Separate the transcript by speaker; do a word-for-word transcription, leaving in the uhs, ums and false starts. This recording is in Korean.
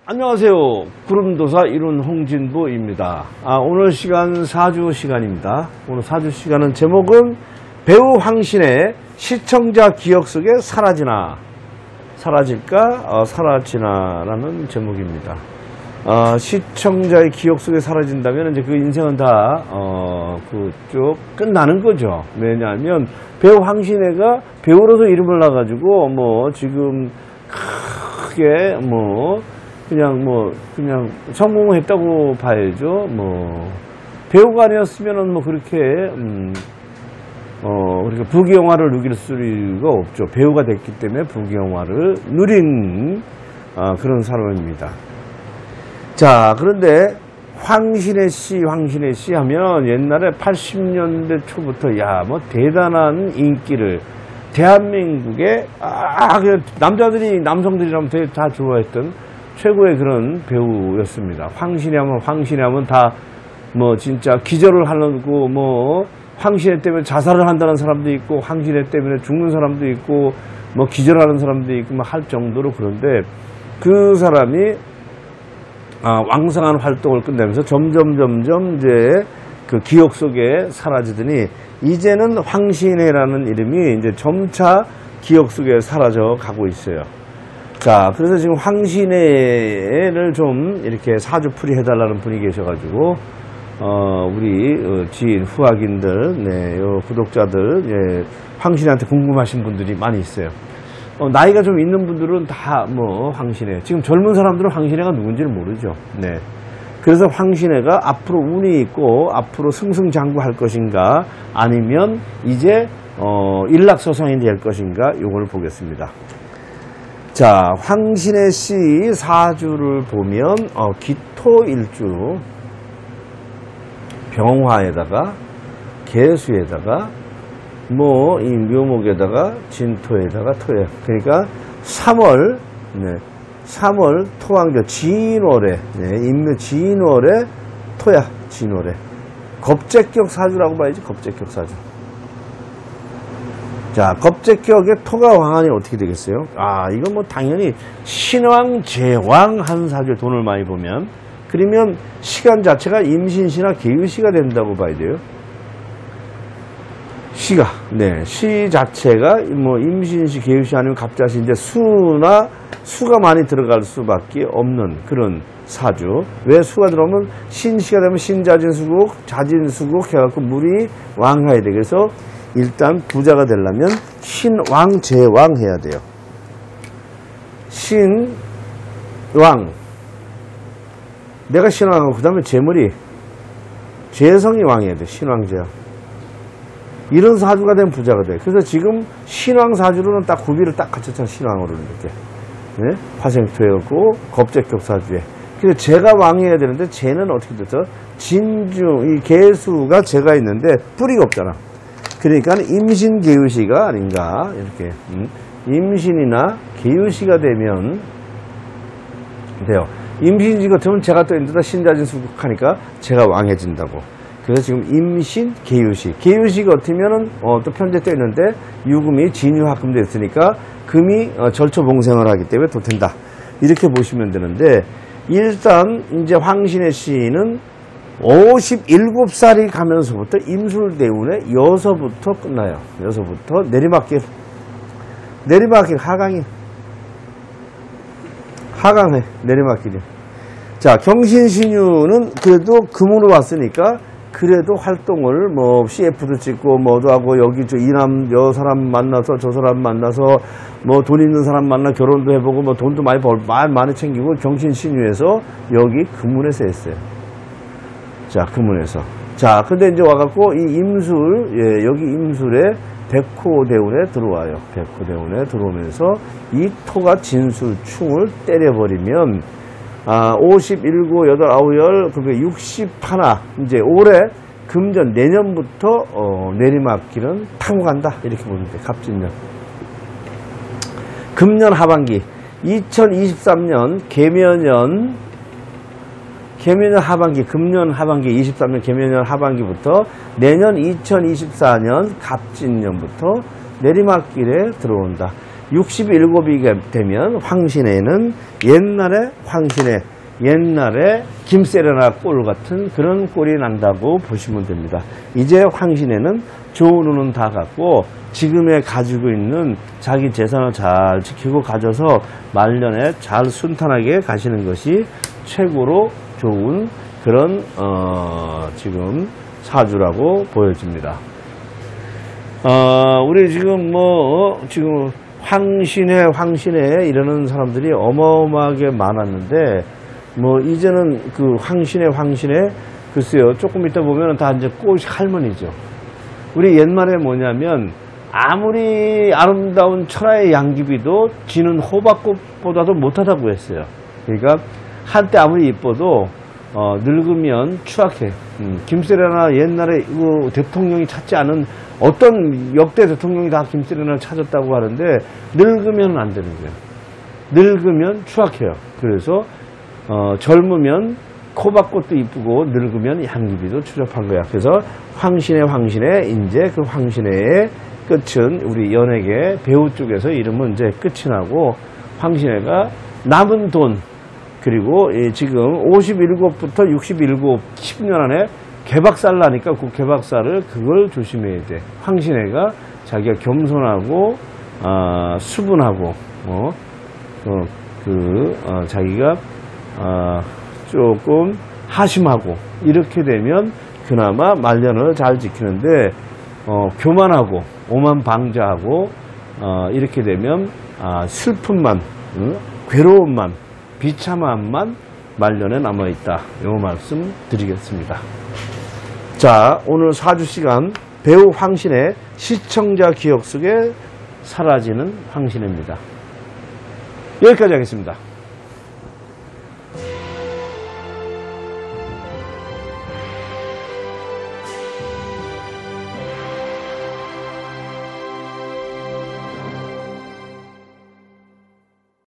Speaker 1: 안녕하세요. 구름도사 이룬 홍진보입니다. 아, 오늘 시간 사주 시간입니다. 오늘 사주 시간은 제목은 배우 황신의 시청자 기억 속에 사라지나 사라질까 어, 사라지나 라는 제목입니다. 어, 시청자의 기억 속에 사라진다면 이제 그 인생은 다 어, 그쪽 끝나는 거죠. 왜냐하면 배우 황신혜가 배우로서 이름을 나가지고 뭐 지금 크게 뭐 그냥 뭐 그냥 성공을 했다고 봐야죠. 뭐 배우가 아니었으면은 뭐 그렇게 음 어 그러니까 부귀영화를 누릴 수가 없죠. 배우가 됐기 때문에 부귀영화를 누린 아, 그런 사람입니다. 자, 그런데 황신혜 씨, 황신혜 씨 하면 옛날에 팔십 년대 초부터 야, 뭐 대단한 인기를 대한민국의 아, 남자들이 남성들이라면 되게 다 좋아했던 최고의 그런 배우였습니다. 황신혜 하면 황신혜 하면 다 뭐 진짜 기절을 하려고 뭐 황신혜 때문에 자살을 한다는 사람도 있고 황신혜 때문에 죽는 사람도 있고 뭐 기절하는 사람도 있고 뭐 할 정도로. 그런데 그 사람이 아, 왕성한 활동을 끝내면서 점점 점점 이제 그 기억 속에 사라지더니 이제는 황신혜라는 이름이 이제 점차 기억 속에 사라져 가고 있어요. 자, 그래서 지금 황신혜를 좀 이렇게 사주풀이 해달라는 분이 계셔가지고, 어, 우리, 어, 지인, 후학인들, 네, 요 구독자들, 예, 황신혜한테 궁금하신 분들이 많이 있어요. 어, 나이가 좀 있는 분들은 다 뭐, 황신혜. 지금 젊은 사람들은 황신혜가 누군지를 모르죠. 네. 그래서 황신혜가 앞으로 운이 있고, 앞으로 승승장구할 것인가, 아니면 이제, 어, 일락서성이 될 것인가, 요걸 보겠습니다. 자, 황신혜 씨 사주를 보면 어, 기토일주, 병화에다가 개수에다가 뭐 이 묘목에다가 진토에다가 토에, 그러니까 삼월, 네, 삼월 토왕조 진월에, 네, 인묘 진월에 토야, 진월에 겁재격 사주라고 봐야지. 겁재격 사주. 자, 겁재격의 토가 왕하니 어떻게 되겠어요? 아, 이건 뭐 당연히 신왕, 제왕 한 사주에 돈을 많이 보면, 그러면 시간 자체가 임신시나 계유시가 된다고 봐야 돼요. 시가, 네, 시 자체가 뭐 임신시, 계유시 아니면 갑자시인데 수나 수가 많이 들어갈 수밖에 없는 그런 사주. 왜 수가 들어오면 신시가 되면 신자진수국, 자진수국 해갖고 물이 왕해야 돼. 그래서 일단 부자가 되려면 신왕, 제왕 해야 돼요. 신왕. 내가 신왕하고 그 다음에 제머리. 재성이 왕해야 돼. 신왕, 제왕. 이런 사주가 되면 부자가 돼. 그래서 지금 신왕 사주로는 딱 구비를 딱 갖췄잖아. 신왕으로 이렇게. 네? 화생토였고 겁재격 사주에. 그래서 제가 왕해야 되는데 제는 어떻게 됐어? 진주, 이 개수가 제가 있는데 뿌리가 없잖아. 그러니까 임신 계유시가 아닌가 이렇게. 음. 임신이나 계유시가 되면 돼요. 임신지 같으면 제가 또 있는데 신자진수국하니까 제가 왕해진다고. 그래서 지금 임신 계유시, 계유시 같으면은 어, 또 편제 떠 있는데 유금이 진유합금돼 있으니까 금이 어, 절초봉생을 하기 때문에 또 된다. 이렇게 보시면 되는데, 일단 이제 황신혜 씨는 오십일곱 살이 가면서부터 임술대운에 여서부터 끝나요. 여서부터 내리막길. 내리막길, 하강이. 하강해, 내리막길이. 자, 경신신유는 그래도 금으로 왔으니까 그래도 활동을 뭐 씨에프도 찍고 뭐도 하고 여기 저 이남 여 사람 만나서 저 사람 만나서 뭐 돈 있는 사람 만나 결혼도 해보고 뭐 돈도 많이 벌, 많이 많이 챙기고 경신신유에서 여기 금운에서 했어요. 자, 금운에서. 자, 근데 이제 와갖고 이 임술, 예, 여기 임술에 백호대운에 들어와요. 백호대운에 들어오면서 이 토가 진술충을 때려버리면, 아, 오십일, 여덟, 아홉, 열, 그게 육십일, 이제 올해 금전 내년부터, 어, 내리막길은 타고 간다. 이렇게 보면 돼. 갑진년. 금년 하반기. 이천이십삼 년 개묘년, 개묘년 하반기, 금년 하반기, 이십삼 년 개묘년 하반기부터 내년 이천이십사 년 갑진년부터 내리막길에 들어온다. 육십칠이 되면 황신혜는 옛날에 황신혜, 옛날에 김세레나 꼴 같은 그런 꼴이 난다고 보시면 됩니다. 이제 황신혜는 좋은 운은 다 갔고 지금에 가지고 있는 자기 재산을 잘 지키고 가져서 말년에 잘 순탄하게 가시는 것이 최고로 좋은 그런 어 지금 사주라고 보여집니다. 어 우리 지금 뭐 지금 황신혜 황신혜 이러는 사람들이 어마어마하게 많았는데 뭐 이제는 그 황신혜 황신혜 글쎄요 조금 이따 보면은 다 이제 꽃이 할머니죠. 우리 옛말에 뭐냐면 아무리 아름다운 천하의 양귀비도 지는 호박꽃보다도 못하다고 했어요. 그러니까 한때 아무리 이뻐도 어, 늙으면 추악해. 음, 김세레나 옛날에 그 대통령이 찾지 않은 어떤 역대 대통령이 다 김세레나를 찾았다고 하는데 늙으면 안 되는 거예요. 늙으면 추악해요. 그래서 어, 젊으면 호박꽃도 이쁘고 늙으면 양귀비도 추접한 거야. 그래서 황신혜 황신혜 이제 그 황신혜의 끝은 우리 연예계 배우 쪽에서 이름은 이제 끝이 나고 황신혜가 남은 돈 그리고 지금 오십칠부터 육십칠, 십 년 안에 개박살 나니까 그 개박살을 그걸 조심해야 돼. 황신혜가 자기가 겸손하고 어, 수분하고 어, 어, 그 어, 자기가 어, 조금 하심하고 이렇게 되면 그나마 말년을 잘 지키는데 어, 교만하고 오만방자하고 어, 이렇게 되면 아, 슬픔만 응? 괴로움만 비참함만 말년에 남아있다. 이 말씀 드리겠습니다. 자, 오늘 사주 시간 배우 황신혜 시청자 기억 속에 사라지는 황신혜입니다. 여기까지 하겠습니다.